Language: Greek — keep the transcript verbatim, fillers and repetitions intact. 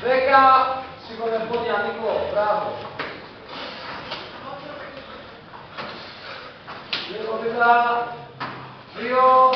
δέκα, σήκωνε πόδια Νίκο, μπράβο. Λίγο δίπλα, δύο,